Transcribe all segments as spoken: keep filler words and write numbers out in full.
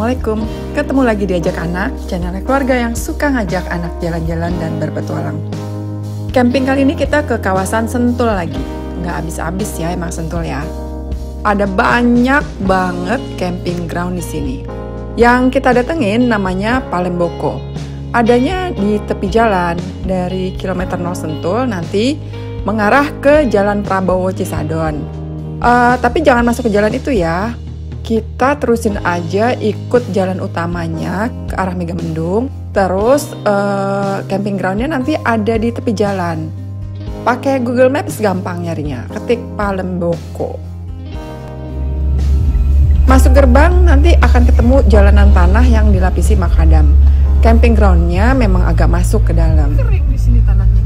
Assalamualaikum, ketemu lagi di Ajak Anak, channel keluarga yang suka ngajak anak jalan-jalan dan berpetualang. Camping kali ini kita ke kawasan Sentul lagi, nggak habis-habis ya emang Sentul ya. Ada banyak banget camping ground di sini. Yang kita datengin namanya Palemboko. Adanya di tepi jalan dari kilometer nol Sentul nanti mengarah ke Jalan Prabowo Cisadon. Uh, tapi jangan masuk ke jalan itu ya. Kita terusin aja ikut jalan utamanya ke arah Megamendung. Terus uh, camping groundnya nanti ada di tepi jalan. Pakai Google Maps gampang nyarinya. Ketik Palemboko. Masuk gerbang nanti akan ketemu jalanan tanah yang dilapisi makadam. Camping groundnya memang agak masuk ke dalam. Kering di sini tanahnya.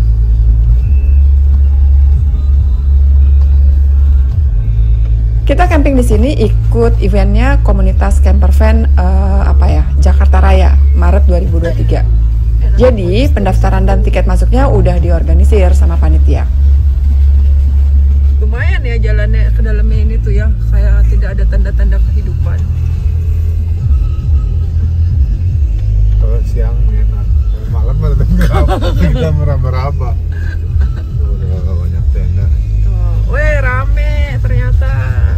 Kita camping di sini ikut eventnya komunitas camper van uh, apa ya Jakarta Raya Maret dua ribu dua puluh tiga. Jadi pendaftaran dan tiket masuknya udah diorganisir sama panitia. Lumayan ya jalannya ke dalamnya ini tuh ya, kayak tidak ada tanda-tanda kehidupan. Kalau siang enak, malam ada kita meraba-raba. Udah banyak tenda. Tuh, weh rame ternyata.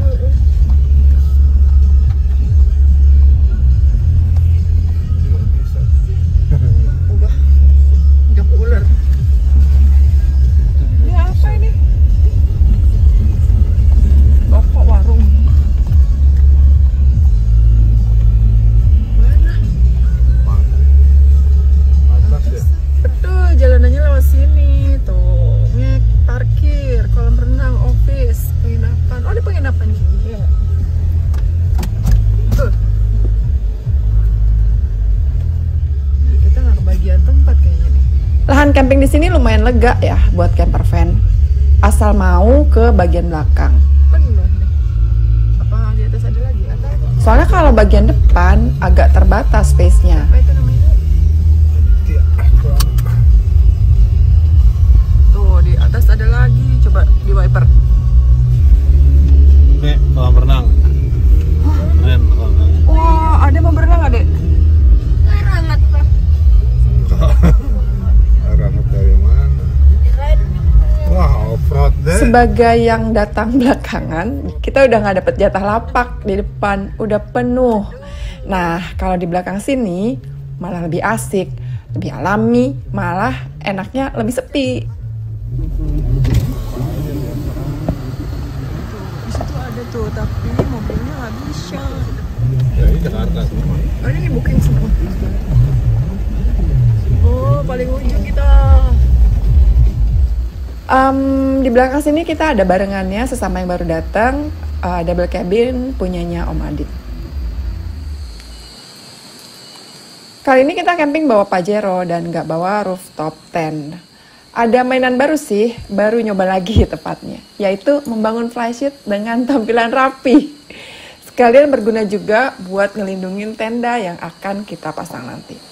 Lahan camping di sini lumayan lega ya buat camper van. Asal mau ke bagian belakang. Penuh nih. Apa di atas ada lagi? Atau... Soalnya kalau bagian depan agak terbatas space-nya. Apa itu namanya? Tuh di atas ada lagi. Coba di wiper. Nek, kolam renang. Keren kolam renang. Wah, ada mau berenang nggak, Dek? Rangat, Pak. Rangat dari mana? Wah, off-road deh. Sebagai yang datang belakangan, kita udah nggak dapet jatah lapak di depan, udah penuh. Nah, kalau di belakang sini malah lebih asik, lebih alami, malah enaknya lebih sepi. Di situ ada tuh, tapi mobilnya nggak bisa. Ya, ini Jakarta semua. Oh, ini booking semua. Oh, paling ujung kita. Um, di belakang sini kita ada barengannya sesama yang baru datang, uh, double cabin punyanya Om Adit. Kali ini kita camping bawa Pajero dan nggak bawa rooftop tent. Ada mainan baru sih, baru nyoba lagi tepatnya, yaitu membangun flysheet dengan tampilan rapi. Sekalian berguna juga buat ngelindungin tenda yang akan kita pasang nanti.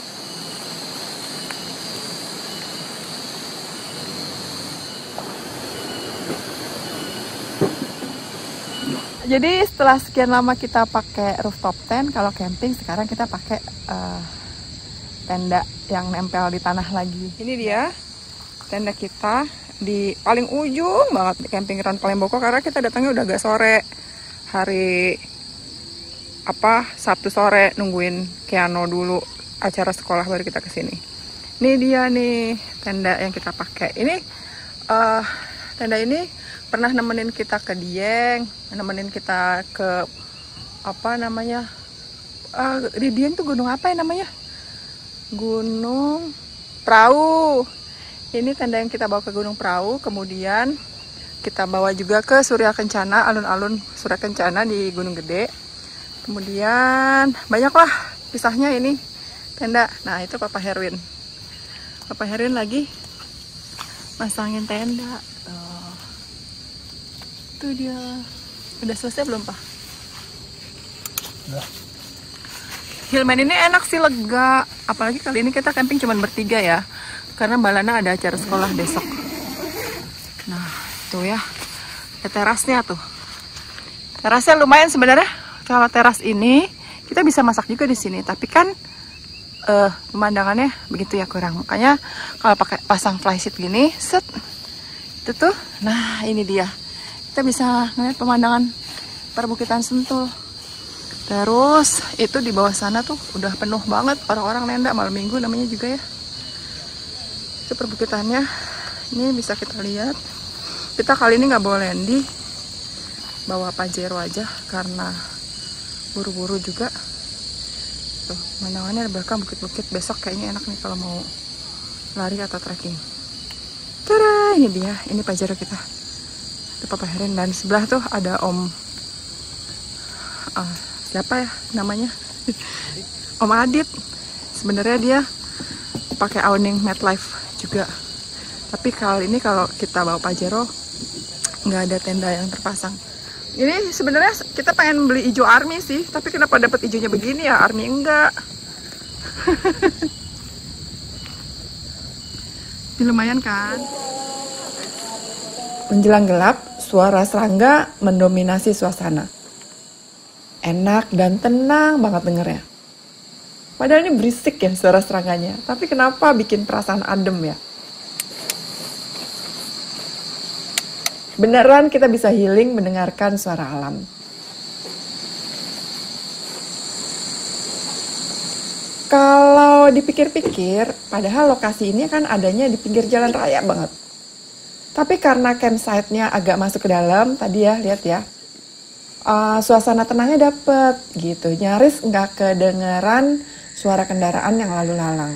Jadi setelah sekian lama kita pakai rooftop tent, kalau camping sekarang kita pakai uh, tenda yang nempel di tanah lagi. Ini dia tenda kita di paling ujung banget di camping ground Palemboko, karena kita datangnya udah agak sore, hari apa Sabtu sore, nungguin Keano dulu acara sekolah baru kita kesini. Ini dia nih tenda yang kita pakai. Ini uh, tenda ini pernah nemenin kita ke Dieng, nemenin kita ke apa namanya? Uh, di Dieng tuh gunung apa ya namanya? Gunung Prau. Ini tenda yang kita bawa ke Gunung Prau, kemudian kita bawa juga ke Surya Kencana, alun-alun Surya Kencana di Gunung Gede. Kemudian banyaklah pisahnya ini tenda. Nah, itu Papa Herwin. Papa Herwin lagi masangin tenda. Tuh. Itu dia. Udah selesai belum, Pak? Udah. Hillman ini enak sih, lega. Apalagi kali ini kita camping cuma bertiga ya. Karena Mbak Lana ada acara sekolah besok. Nah, tuh ya. Ke terasnya tuh. Terasnya lumayan sebenarnya. Kalau teras ini Kita bisa masak juga di sini, tapi kan uh, pemandangannya begitu ya kurang. Makanya kalau pakai pasang flysheet gini, set, itu tuh, nah ini dia. Kita bisa ngeliat pemandangan perbukitan Sentul. Terus itu di bawah sana tuh udah penuh banget orang-orang nenda malam minggu namanya juga ya. Itu perbukitannya. Ini bisa kita lihat. Kita kali ini nggak bawa Lendi, bawa Pajero aja karena buru-buru juga. Tuh, pemandangannya di belakang bukit-bukit. Besok kayaknya enak nih kalau mau lari atau trekking. Tada, ini dia, ini Pajero kita. Itu Papa Herin, dan sebelah tuh ada Om uh, siapa ya namanya? Om Adit. Sebenarnya dia pakai awning MetLife juga. Tapi kali ini kalau kita bawa Pajero nggak ada tenda yang terpasang. Ini sebenarnya kita pengen beli hijau army sih, tapi kenapa dapat hijaunya begini ya? Army enggak. Ini lumayan kan? Menjelang gelap, suara serangga mendominasi suasana. Enak dan tenang banget dengernya. Padahal ini berisik ya suara serangganya, tapi kenapa bikin perasaan adem ya? Beneran kita bisa healing mendengarkan suara alam. Kalau dipikir-pikir, padahal lokasi ini kan adanya di pinggir jalan raya banget. Tapi karena campsite-nya agak masuk ke dalam, tadi ya, lihat ya. Uh, suasana tenangnya dapet gitu, nyaris nggak kedengeran suara kendaraan yang lalu lalang.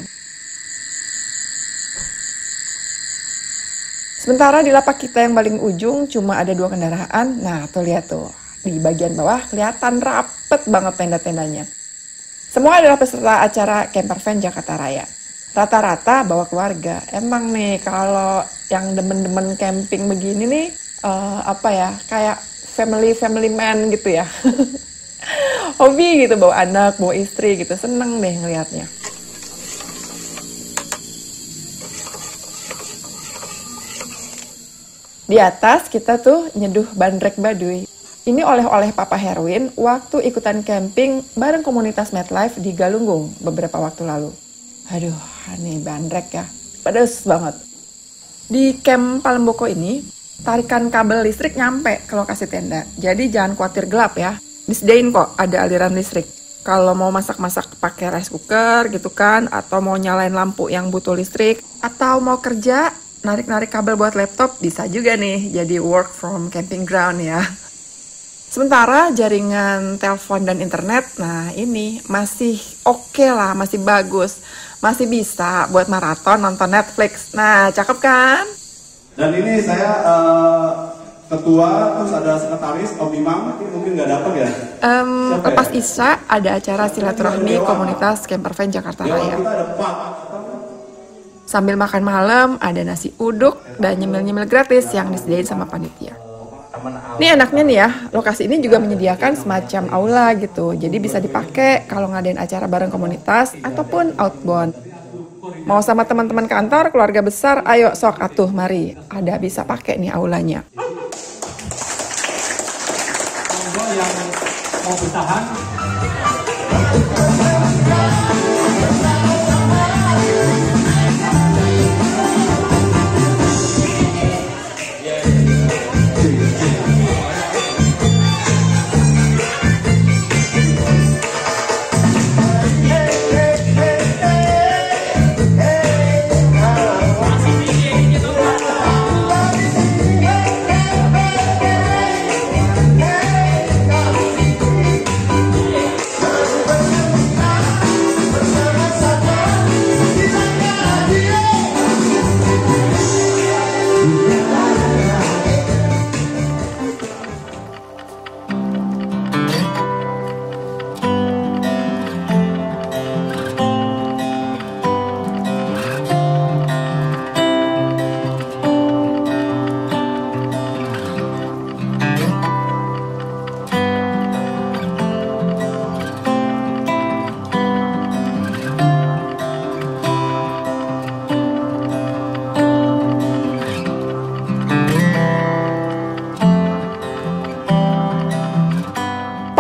Sementara di lapak kita yang paling ujung cuma ada dua kendaraan. Nah tuh lihat tuh, di bagian bawah kelihatan rapet banget tenda-tendanya. Semua adalah peserta acara Camper Van Jakarta Raya. Rata-rata bawa keluarga. Emang nih kalau yang demen-demen camping begini nih, uh, apa ya, kayak family-family man gitu ya. Hobi gitu, bawa anak, bawa istri gitu, seneng deh ngelihatnya. Di atas kita tuh nyeduh bandrek baduy. Ini oleh-oleh Papa Herwin waktu ikutan camping bareng komunitas MetLife di Galunggung beberapa waktu lalu. Aduh, ini bandrek ya, pedes banget. Di camp Palemboko ini, tarikan kabel listrik nyampe ke lokasi tenda. Jadi jangan khawatir gelap ya. Disediain kok ada aliran listrik. Kalau mau masak-masak pakai rice cooker gitu kan, atau mau nyalain lampu yang butuh listrik, atau mau kerja narik-narik kabel buat laptop, bisa juga nih jadi work from camping ground ya. Sementara jaringan telepon dan internet, nah ini masih oke okay lah, masih bagus. Masih bisa buat maraton nonton Netflix. Nah, cakep kan? Dan ini saya uh, ketua, terus ada sekretaris, Om Imam, mungkin nggak dapat ya? Um, lepas ya? Isya ada acara silaturahmi komunitas Camper Van Jakarta Raya. Sambil makan malam, ada nasi uduk dan nyemil-nyemil gratis yang disediain sama panitia. Ini enaknya nih ya, lokasi ini juga menyediakan semacam aula gitu. Jadi bisa dipakai kalau ngadain acara bareng komunitas ataupun outbound. Mau sama teman-teman kantor, keluarga besar, ayo sok atuh mari. Ada bisa pakai nih aulanya. Yang mau bertahan.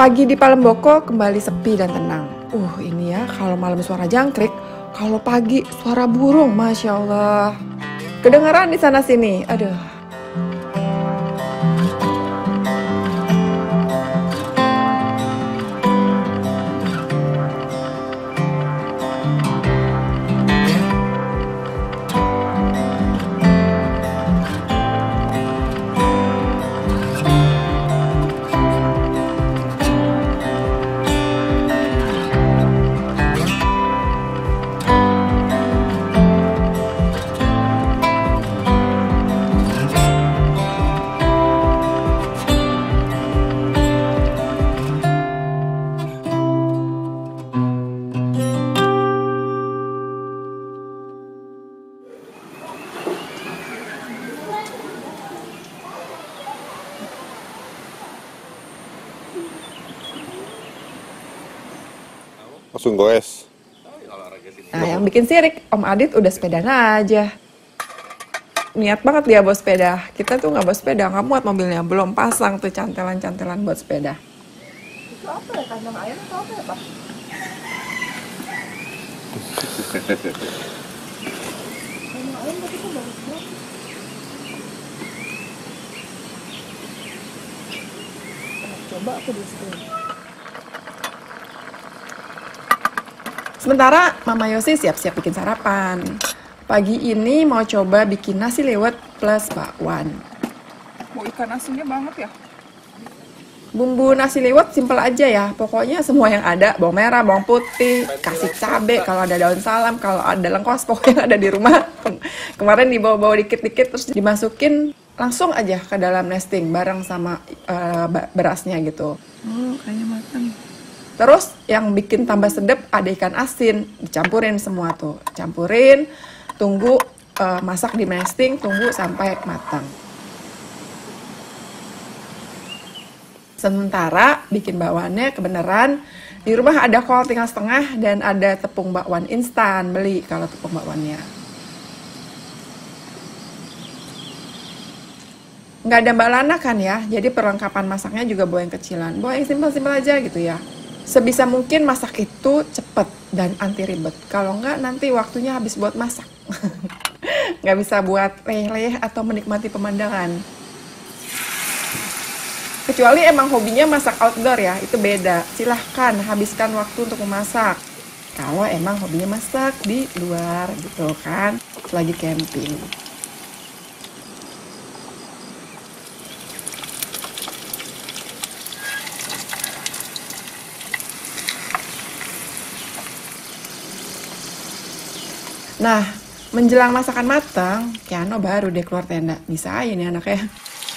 Pagi di Palemboko kembali sepi dan tenang. Uh, ini ya kalau malam suara jangkrik, kalau pagi suara burung, Masya Allah. Kedengaran di sana sini, aduh. Langsung goes. Nah, yang bikin sirik, Om Adit udah sepedaan aja. Niat banget dia bawa sepeda. Kita tuh nggak bawa sepeda, nggak muat mobilnya. Belum pasang tuh cantelan-cantelan buat sepeda. Itu apa ya? Kandang ayam atau apa ya, Pak? Kandang ayam tapi kok bagus banget. Coba aku di sini. Sementara Mama Yosi siap-siap bikin sarapan. Pagi ini mau coba bikin nasi liwet plus bakwan. Mau ikan asinnya banget ya? Bumbu nasi liwet simpel aja ya. Pokoknya semua yang ada, bawang merah, bawang putih, kasih cabai, kalau ada daun salam, kalau ada lengkuas, pokoknya ada di rumah. Kemarin dibawa-bawa dikit-dikit terus dimasukin langsung aja ke dalam nesting bareng sama uh, berasnya gitu. Oh, kayaknya matang. Terus yang bikin tambah sedap ada ikan asin, dicampurin semua tuh. Campurin, tunggu uh, masak di nesting, tunggu sampai matang. Sementara bikin bakwannya kebenaran di rumah ada kol tinggal setengah dan ada tepung bakwan instan, beli kalau tepung bakwannya. Nggak ada Mbak Lana kan ya, jadi perlengkapan masaknya juga bawa yang kecilan. Bawa yang simpel-simpel aja gitu ya. Sebisa mungkin masak itu cepet dan anti ribet. Kalau nggak nanti waktunya habis buat masak. Nggak bisa buat leleh atau menikmati pemandangan. Kecuali emang hobinya masak outdoor ya, itu beda. Silahkan habiskan waktu untuk memasak. Kalau emang hobinya masak di luar gitu kan, lagi camping. Nah, menjelang masakan matang, Kiano baru deh keluar tenda. Bisa aja nih anaknya.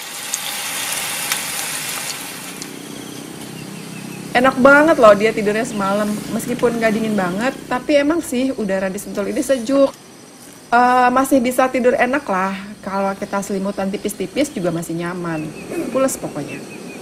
Enak banget loh dia tidurnya semalam. Meskipun gak dingin banget, tapi emang sih udara di Sentul ini sejuk. Uh, masih bisa tidur enak lah. Kalau kita selimutan tipis-tipis juga masih nyaman. Pules pokoknya.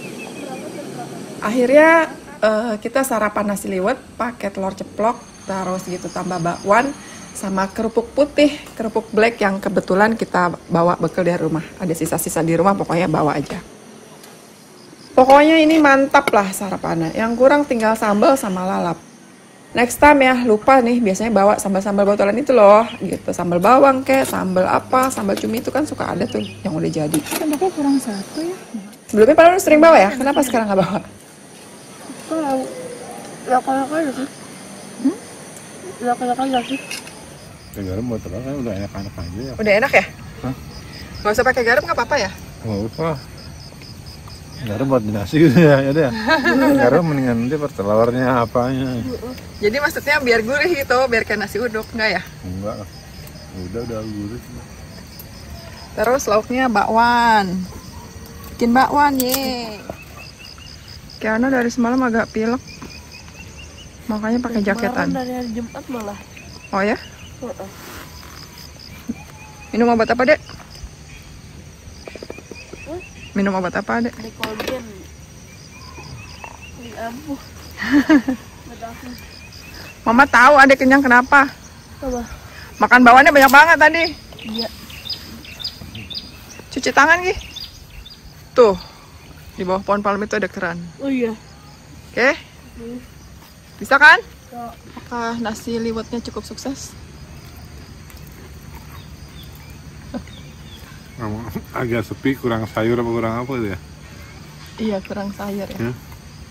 Akhirnya uh, kita sarapan nasi liwet pakai telur ceplok, terus gitu tambah bakwan. Sama kerupuk putih, kerupuk black yang kebetulan kita bawa bekal dari rumah. Ada sisa-sisa di rumah, pokoknya bawa aja. Pokoknya ini mantap lah sarapannya. Yang kurang tinggal sambal sama lalap. Next time ya, lupa nih, biasanya bawa sambal-sambal botolan itu loh. Gitu, sambal bawang kek, sambal apa, sambal cumi itu kan suka ada tuh yang udah jadi. Kenapa kurang satu ya? Sebelumnya padahal sering bawa ya, kenapa sekarang nggak bawa? Kalau lokal-lokal aja sih. Hmm? Lokal-lokal aja sih. Garam buat apa kan udah enak-enak aja ya. Udah enak ya? Hah? Nggak usah pakai garam nggak apa-apa ya? Nggak usah. Garam buat di nasi gitu ya, ya deh. Garam mendingan nanti per telurnya apanya. Jadi maksudnya biar gurih gitu, biar kayak nasi uduk, enggak ya? Enggak lah. Udah udah gurih. Terus lauknya bakwan. Bikin bakwan, ye. Kiano dari semalam agak pilek. Makanya pakai jaketan. Dari hari Jumat malah. Oh ya? Uh-uh. Minum obat apa, Dek? Hmm? Minum obat apa, Dek? Dekolgen. Ini ampuh. Mama tahu Adek kenyang kenapa? Apa? Makan bawahnya banyak banget tadi. Iya. Cuci tangan, Gi. Tuh. Di bawah pohon palem itu ada keran. Oh iya. Oke? Bisa kan? Apakah nasi liwetnya cukup sukses? Agak sepi, kurang sayur apa kurang apa ya? Iya, kurang sayur ya. Ya.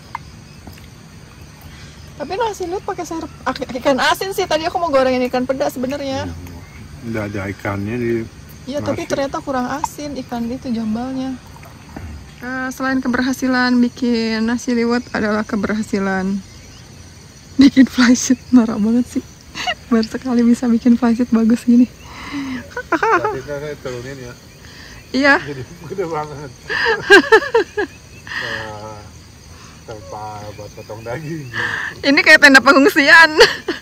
Tapi nasi liwet pakai sayur ikan asin sih. Tadi aku mau gorengin ikan pedas sebenarnya. Udah ada ikannya di. Iya, nasi. tapi ternyata kurang asin ikan itu jambalnya. Uh, selain keberhasilan bikin nasi liwet adalah keberhasilan bikin flysheet. Norak banget sih. Baru sekali bisa bikin flysheet bagus gini. Tapi saya turunin ya. Iya. Jadi gede banget. Tanpa buat potong daging. Ini kayak tenda pengungsian.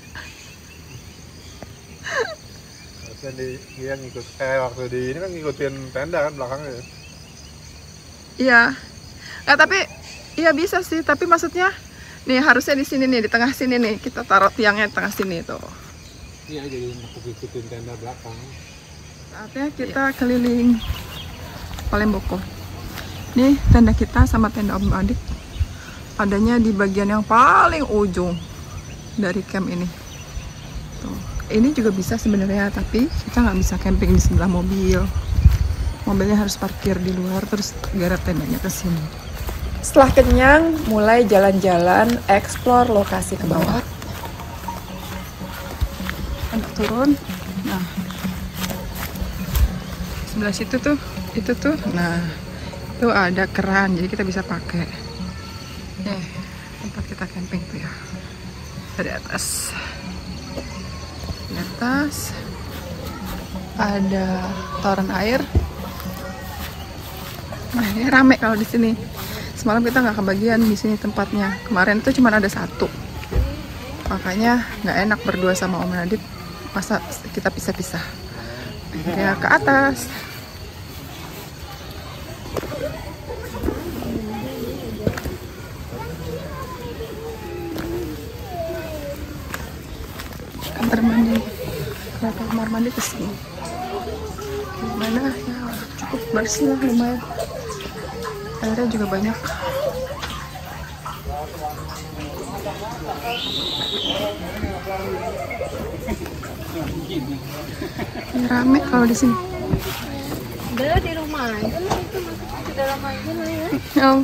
Harusnya di dia ngikut eh waktu di ini kan ngikutin tenda kan belakangnya. Iya. Nggak, tapi iya bisa sih, tapi maksudnya nih harusnya di sini nih, di tengah sini nih. Kita taruh tiangnya di tengah sini tuh. Iya, jadi aku ngikutin tenda belakang. Saatnya kita keliling Palemboko. Nih tenda kita sama tenda Om Adik adanya di bagian yang paling ujung dari camp ini. Tuh. Ini juga bisa sebenarnya, tapi kita nggak bisa camping di sebelah mobil. Mobilnya harus parkir di luar, terus garap tendanya ke sini. Setelah kenyang, mulai jalan-jalan, explore lokasi ke bawah. Anak turun. Nah, sebelah situ tuh, itu tuh, nah, itu ada keran, jadi kita bisa pakai. Eh, tempat kita camping tuh ya. Dari atas. Di atas ada toren air. Nah, ini rame kalau di sini. Semalam kita nggak kebagian di sini tempatnya. Kemarin tuh cuma ada satu. Makanya nggak enak berdua sama Om Nadib. Masa kita pisah-pisah. Akhirnya ke atas. Kamar mandi, kalau kamar mandi ke sini. Gimana ya, cukup bersih lah, lumayan. Airnya juga banyak. Ini rame kalau di sini. Udah di rumah aja lah, itu masuk ke dalam aja lah ya. Oh.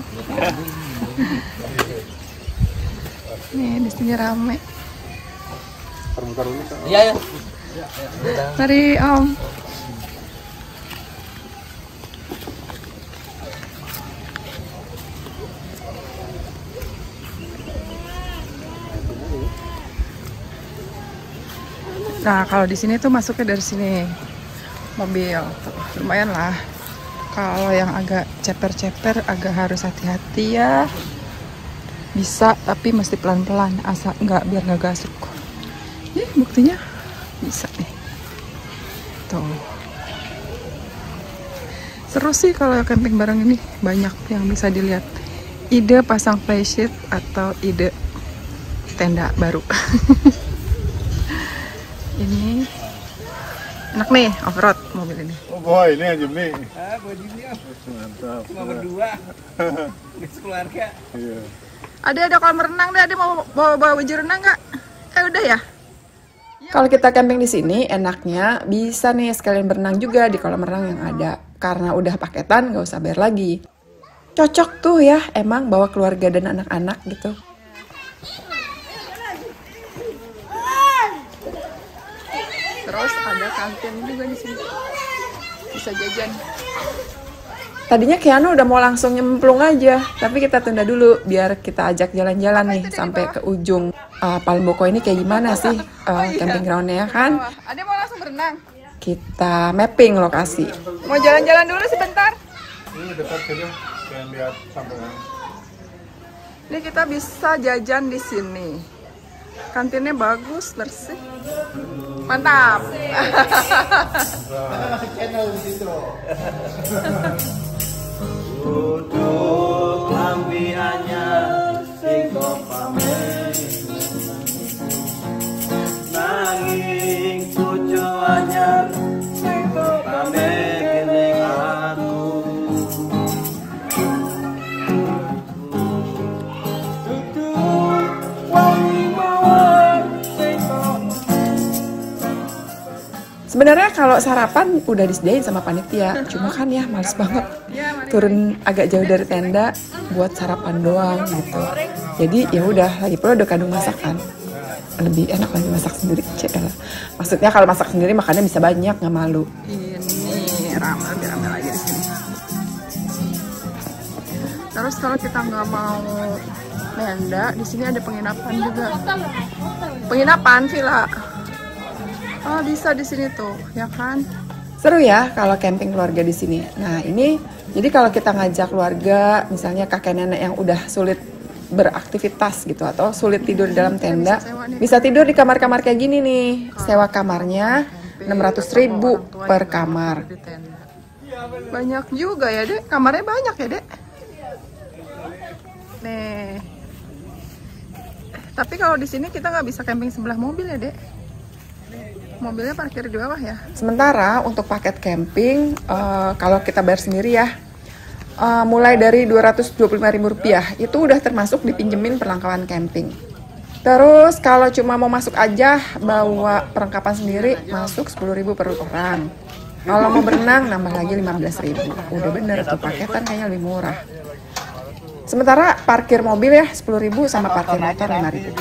Nih di sini rame. Muter-muter dulu. Iya ya. Mari Om. Nah, kalau di sini tuh masuknya dari sini mobil, lumayan lah. Kalau yang agak ceper-ceper, agak harus hati-hati ya. Bisa, tapi mesti pelan-pelan, asal nggak biar nggak gasuk. Nih, buktinya bisa nih. Tuh. Seru sih kalau camping bareng ini, banyak yang bisa dilihat. Ide pasang flysheet atau ide tenda baru. Ini enak nih off-road mobil ini. Oh boy, ini aja nih. Ah, buat Jimmy. Mantap. Cuma berdua. Keluarga. Iya. Ada ada kolam renang deh, ada mau bawa bawa baju renang nggak? Eh udah ya. Kalau kita camping di sini, enaknya bisa nih sekalian berenang juga di kolam renang yang ada. Karena udah paketan, nggak usah bayar lagi. Cocok tuh ya, emang bawa keluarga dan anak-anak gitu. Terus ada kantin juga di sini, bisa jajan. Tadinya Keanu udah mau langsung nyemplung aja, tapi kita tunda dulu biar kita ajak jalan-jalan nih sampai ke ujung. Uh, Palemboko ini kayak gimana sih uh, oh, iya. camping groundnya kan? Ada mau langsung berenang? Kita mapping lokasi. Mau jalan-jalan dulu sebentar? Ini dekat saja, pengen lihat sampean. Ini kita bisa jajan di sini. Kantinnya bagus, bersih. Mantap. Duduk lambi anyar sing pamer nanging cucu anyar sing pamer dening aku. Duduk Sebenarnya kalau sarapan udah disediain sama panitia, cuma kan ya males banget turun agak jauh dari tenda buat sarapan doang gitu. Jadi ya udah, lagi pula udah kadung masakan, lebih enak lagi masak sendiri. Cielah. Maksudnya kalau masak sendiri makannya bisa banyak, nggak malu. Ini ramai, lebih ramai lagi di sini. Terus kalau kita nggak mau tenda, di sini ada penginapan juga. Penginapan villa. Oh bisa di sini tuh, ya kan? Seru ya kalau camping keluarga di sini. Nah ini, jadi kalau kita ngajak keluarga, misalnya kakek nenek yang udah sulit beraktivitas gitu atau sulit tidur di dalam tenda, bisa tidur di kamar-kamar kayak gini nih. Sewa kamarnya enam ratus ribu per kamar. Banyak juga ya dek, kamarnya banyak ya dek. Nih. Tapi kalau di sini kita nggak bisa camping sebelah mobil ya dek. Mobilnya parkir di bawah ya. Sementara untuk paket camping, uh, kalau kita bayar sendiri ya, uh, mulai dari dua ratus dua puluh lima ribu rupiah, itu udah termasuk dipinjemin perlengkapan camping. Terus kalau cuma mau masuk aja, bawa perlengkapan sendiri, masuk sepuluh ribu per orang. Kalau mau berenang, nambah lagi lima belas ribu. Udah bener tuh, paketan kayaknya lebih murah. Sementara parkir mobil ya sepuluh ribu sama parkir motor lima ribu.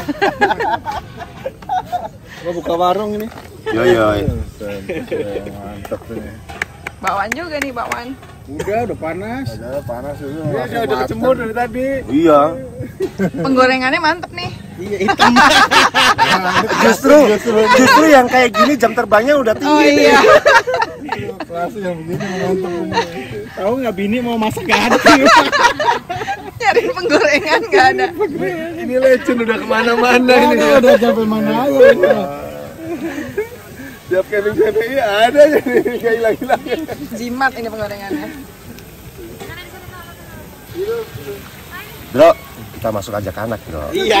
Mau buka warung ini. Yo yo. Mantap nih. Bakwan juga nih bakwan. Udah, udah panas. Udah panas juga. Iya, saya udah kecemur dari tadi. Iya. Penggorengannya mantep nih. Iya, hitam. Justru, justru yang kayak gini jam terbangnya udah tinggi. Oh iya. Kelas yang begini mantap ini. Tahu nggak bini mau masak gak ada. Nyariin penggorengan nggak ada. Ini legend udah kemana-mana ini. Udah sampai mana aja. Tiap camping camping ada aja nih kayak hilang-hilang. Jimat ini penggorengannya. Bro, kita masuk aja ke anak, bro. Iya.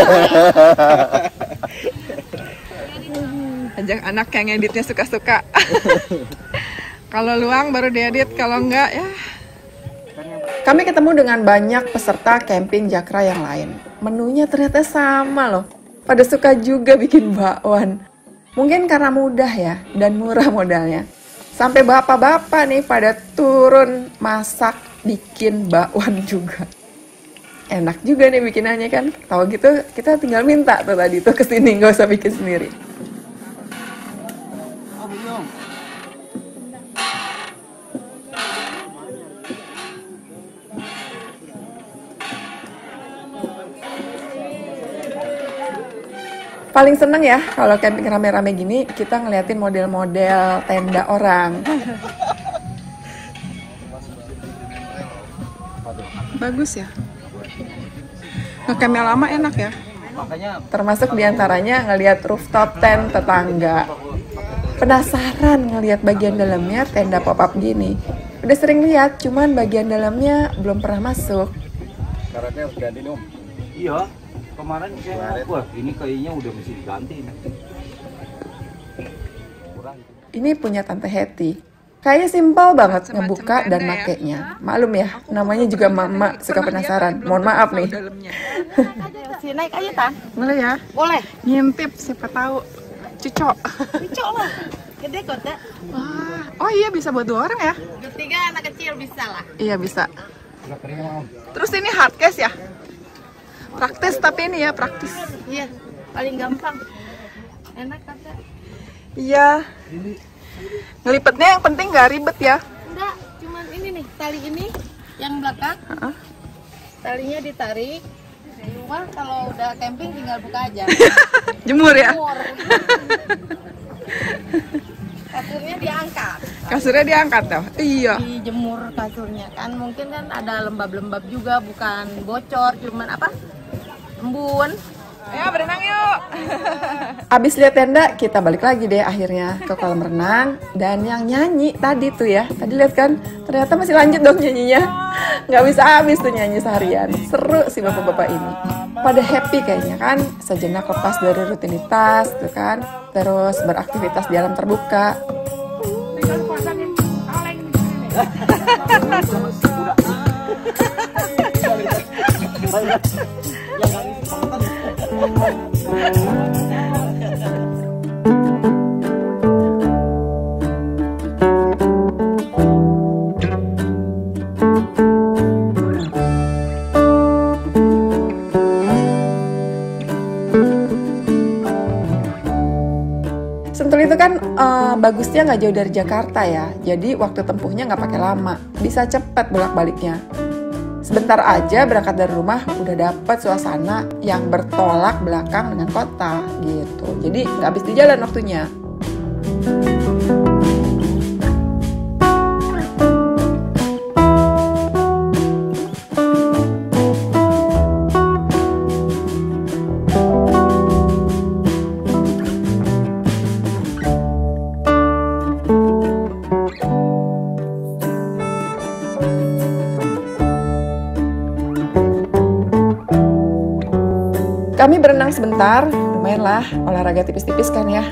Ajak anak yang editnya suka-suka. Kalau luang baru diedit, kalau enggak ya. Kami ketemu dengan banyak peserta camping Jakra yang lain. Menunya ternyata sama loh. Pada suka juga bikin bakwan. Mungkin karena mudah ya, dan murah modalnya. Sampai bapak-bapak nih pada turun masak bikin bakwan juga. Enak juga nih bikinannya kan. Tahu gitu kita tinggal minta tuh tadi tuh kesini, nggak usah bikin sendiri. Paling seneng ya kalau camping rame-rame gini, kita ngeliatin model-model tenda orang. Bagus ya. Ngecampnya lama enak ya. Termasuk diantaranya ngeliat rooftop tent tetangga. Penasaran ngeliat bagian dalamnya tenda pop-up gini. Udah sering lihat, cuman bagian dalamnya belum pernah masuk. Karetnya harus ganti nih om. Iya, kemarin saya wah ini kayaknya udah mesti diganti. Ini punya Tante Hetty. Kayaknya simpel banget Macem-macem ngebuka tenda dan ya. makainya. Maklum ya, namanya juga mama suka penasaran. Mohon maaf nih. Si naik aja tan? Boleh ya? Boleh. Ngintip siapa tahu. Cucok. Cocok lah. Gede kok tak? Wah. Oh iya bisa buat dua orang ya? Bertiga anak kecil bisa lah. Iya bisa. Terus ini hardcase ya? Praktis tapi ini ya praktis. Iya. Paling gampang. Enak kata. Iya. Ngelipetnya yang penting nggak ribet ya. Enggak, cuman ini nih tali ini yang belakang. Uh-uh. Talinya ditarik. Wah, kalau udah camping tinggal buka aja. Jemur ya? Jemur. Kasurnya diangkat. Kasurnya diangkat tuh. Iya. Dijemur kasurnya kan mungkin kan ada lembab-lembab juga, bukan bocor, cuman apa? Embun. Ayo berenang yuk. Abis lihat tenda, kita balik lagi deh akhirnya ke kolam renang. Dan yang nyanyi tadi tuh ya, tadi lihat kan, ternyata masih lanjut dong nyanyinya. Nggak bisa habis tuh nyanyi seharian. Seru sih bapak-bapak ini. Pada happy kayaknya kan, sejenak lepas dari rutinitas tuh kan. Terus beraktivitas di alam terbuka. bagusnya nggak jauh dari Jakarta ya, jadi waktu tempuhnya nggak pakai lama, bisa cepat bolak-baliknya. Sebentar aja berangkat dari rumah udah dapet suasana yang bertolak belakang dengan kota gitu. Jadi nggak habis di jalan waktunya. Kami berenang sebentar, lumayan lah olahraga tipis-tipis kan ya.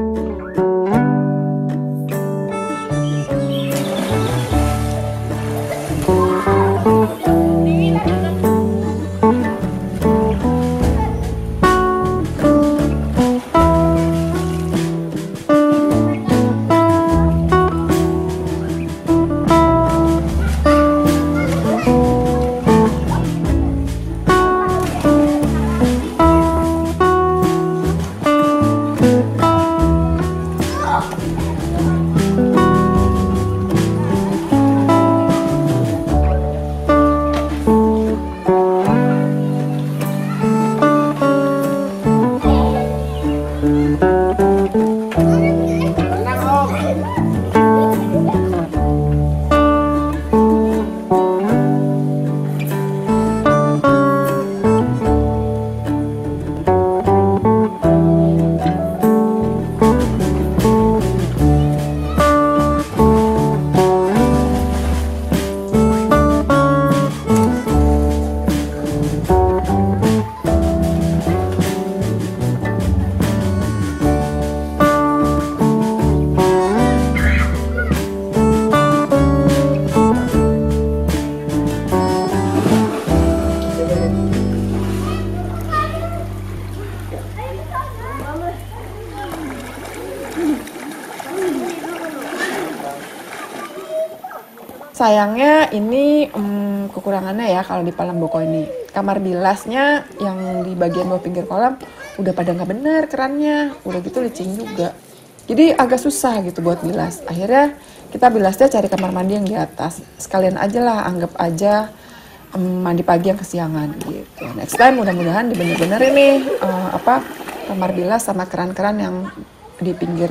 Sayangnya ini um, kekurangannya ya kalau di Palangboko ini. Kamar bilasnya yang di bagian bawah pinggir kolam udah pada nggak bener kerannya, udah gitu licin juga. Jadi agak susah gitu buat bilas. Akhirnya kita bilasnya cari kamar mandi yang di atas. Sekalian aja lah, anggap aja um, mandi pagi yang kesiangan gitu. Next time mudah-mudahan dibener-benerin nih uh, apa kamar bilas sama keran-keran yang di pinggir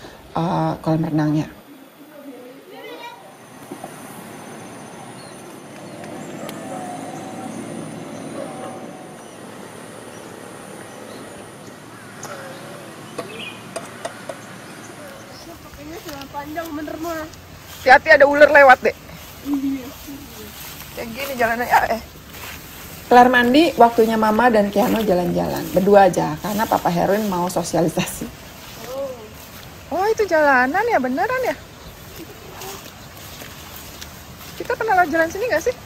uh, kolam renangnya. Panjang bener mah. Hati-hati ada ular lewat deh. Kayak gini jalannya eh. Kelar mandi, waktunya Mama dan Keanu jalan-jalan. Berdua aja, karena Papa Herwin mau sosialisasi. Oh, itu jalanan ya, beneran ya? Kita pernah lewat jalan sini gak sih?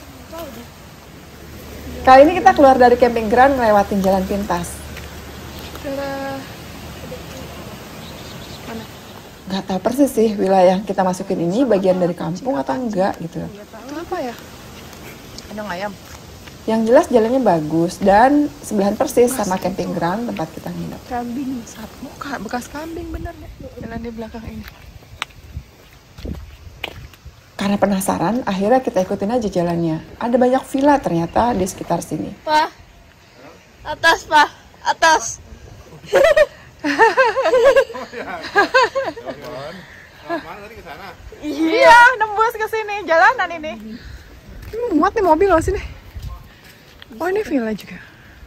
Kali ini kita keluar dari camping ground ngelewatin jalan pintas. Gak tahu persis sih wilayah yang kita masukin ini bagian dari kampung atau enggak gitu. Itu apa ya? Kandang ayam. Yang jelas jalannya bagus dan sebelahan persis sama camping ground tempat kita nginep. Kambing, sapu, bekas kambing bener ya. Jalan di belakang ini. Karena penasaran, akhirnya kita ikutin aja jalannya. Ada banyak villa ternyata di sekitar sini. Pak, atas pak, atas. Iya, nembus ke sini, jalanan ini. Ini muat nih mobil loh sini. Oh, ini villa juga.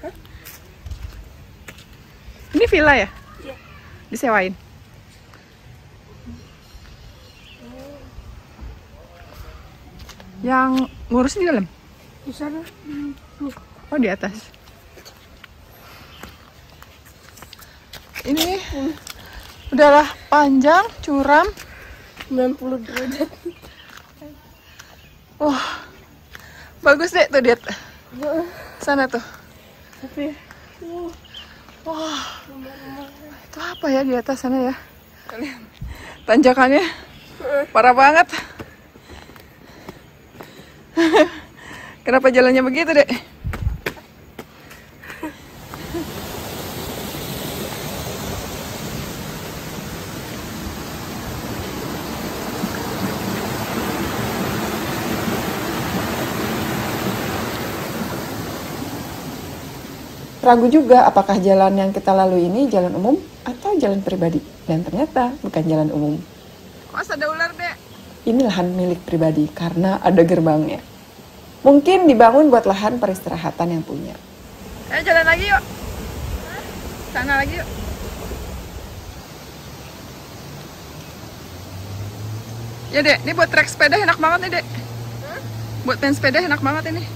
Ini villa ya? Iya. Disewain. Yang ngurusin di dalam? Di sana. Oh, di atas. Ini udahlah panjang, curam, sembilan puluh derajat. Wah, bagus deh tuh Dit. Sana tuh. Tapi, wah, itu apa ya di atas sana ya? Tanjakannya parah banget. Kenapa jalannya begitu deh? Ragu juga apakah jalan yang kita lalui ini jalan umum atau jalan pribadi. Dan ternyata bukan jalan umum. Mas ada ular, Dek. Ini lahan milik pribadi karena ada gerbangnya. Mungkin dibangun buat lahan peristirahatan yang punya. Eh, jalan lagi yuk. Sana lagi yuk. Ya, Dek, ini buat trek sepeda enak banget nih, Dek. Buat main sepeda enak banget ini.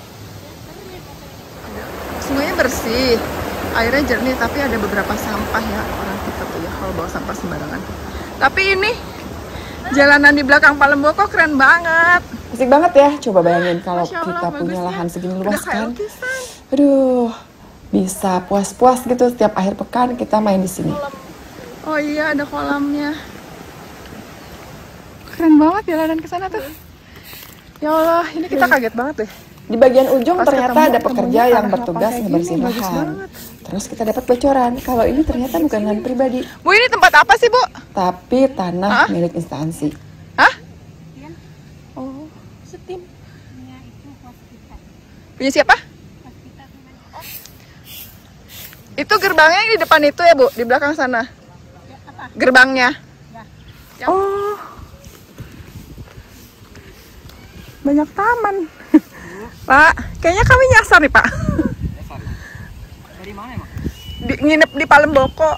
Sungainya bersih, airnya jernih, tapi ada beberapa sampah ya orang kita tuh ya kalau bawa sampah sembarangan. Tapi ini jalanan di belakang Palemboko keren banget. Asik banget ya, coba bayangin kalau Masya Allah, kita punya bagusnya. lahan segini Udah luas kayak kan. lukisan. Aduh, bisa puas-puas gitu setiap akhir pekan kita main di sini. Oh iya, ada kolamnya. Keren banget jalanan ke sana tuh. Ya Allah, ini kita kaget banget deh. Di bagian ujung Pas ternyata ketemu, ada pekerja ketemunya yang tanah bertugas lapang kayak ngebersihin gini, bagus lahan. banget. Terus kita dapat bocoran kalau ini ternyata bukan lahan pribadi, Bu, ini tempat apa sih, Bu? tapi tanah Hah? milik instansi. Hah? Oh, Setim. punya siapa? Itu gerbangnya yang di depan itu ya, Bu? Di belakang sana? Gerbangnya? Oh. Banyak taman. Pak, kayaknya kami nyasar nih, Pak. Dari mana emang? Di, nginep di Palemboko.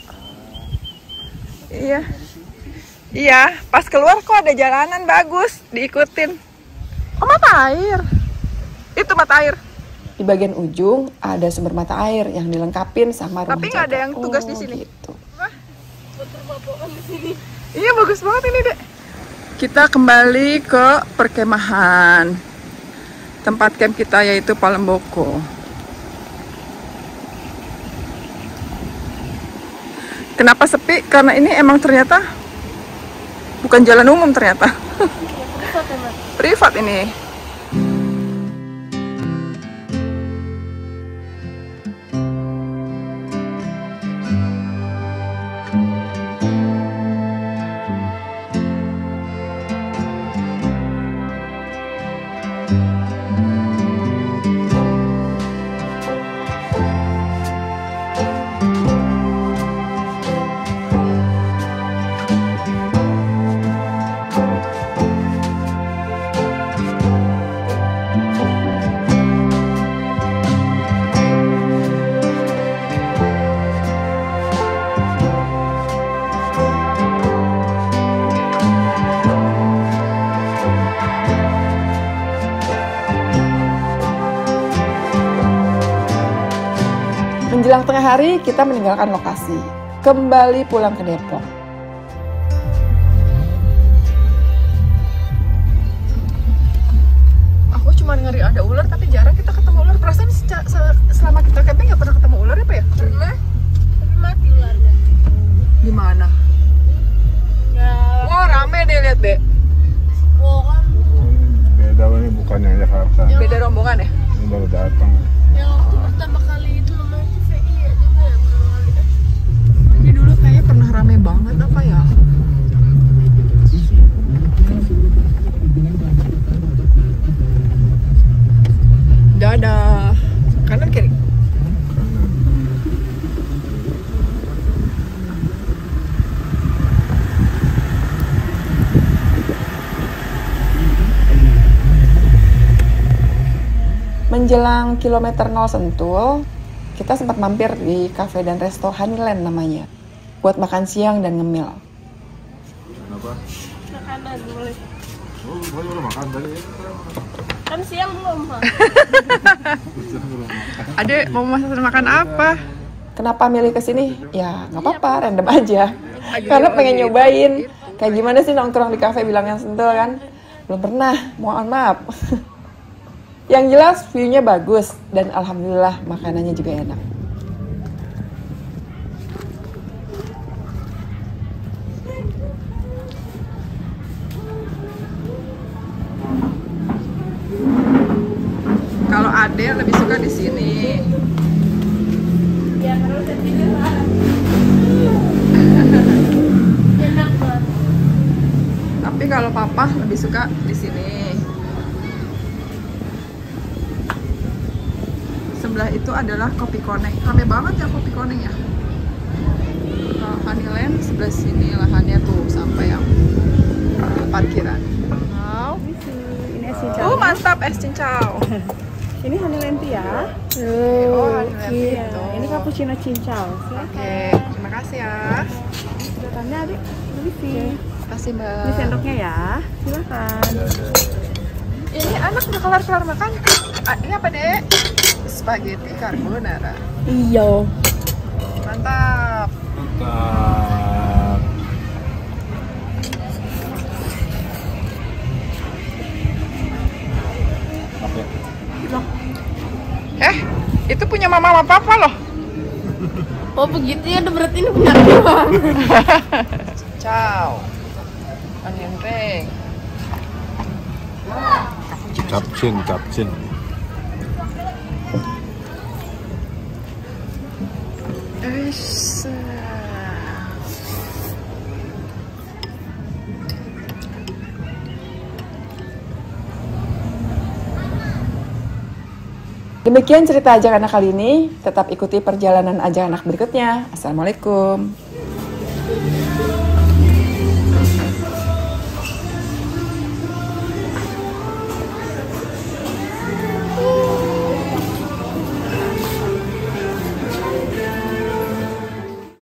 Iya. Iya, pas keluar kok ada jalanan bagus, diikutin. Oh, mata air. Itu mata air. Di bagian ujung ada sumber mata air yang dilengkapin sama rumah Tapi nggak ada jaga. yang tugas di Oh, sini. gitu. Iya, bagus banget ini, Dek. Kita kembali ke perkemahan. Tempat camp kita yaitu Palemboko. Kenapa sepi? Karena ini emang ternyata bukan jalan umum ternyata. Privat ini. Menjelang tengah hari, kita meninggalkan lokasi. Kembali pulang ke Depok. Aku cuma ngeri ada ular, tapi jarang kita ketemu ular. Perasaan seca- se- selama kita camping nggak pernah ketemu ular apa ya? Pernah? Tapi mati ularnya. Di mana? Ya, Wah, rame deh, lihat deh. oh kan. Beda ini bukan yang Jakarta. Beda rombongan ya? Ini baru datang. Yang waktu pertama kali itu namanya T V I ya juga ya, pertama kali. Ini dulu kayaknya pernah rame banget apa ya? Dadah. Kanan kiri. Menjelang kilometer nol Sentul, kita sempat mampir di kafe dan resto Honeyland namanya, buat makan siang dan ngemil. Kenapa? Makanan boleh. Oh, saya udah makan tadi. Kan siang belum, Pak. Adek, mau masak makan apa? Kenapa milih ke sini? Ya nggak apa-apa, random aja. Karena pengen nyobain kayak gimana sih nongkrong di kafe bilang yang Sentul kan. Belum pernah, mohon maaf. Yang jelas view-nya bagus dan alhamdulillah makanannya juga enak. Kalau Ade lebih suka di sini. Ya, karena udah tidur lah. Enak banget. Tapi kalau Papa lebih suka di sini. sebelah itu adalah Kopi Koneng. Rame banget ya Kopi Koneng ya. Nah, Honeyland sebelah sini lahannya tuh sampai yang parkiran. Wow. Ini es cincau. Oh mantap es cincau. Ini Honeyland ya. Oh Honeyland Iya. itu. Ini cappuccino cincau. Oke, terima kasih ya. Sedotannya adik. Permisi. Terima kasih mbak. Ini sendoknya ya. Silakan. Ini anak udah kelar-kelar makan. Ah, ini apa dek? Spaghetti carbonara. Iya. Mantap. Mantap. Eh, itu punya mama sama papa loh. Oh begitu ya, berarti ini punya doang. Ciao. Onion ring. Capcin, capcin. Eish. Demikian cerita Ajak Anak kali ini. Tetap ikuti perjalanan Ajak Anak berikutnya. Assalamualaikum.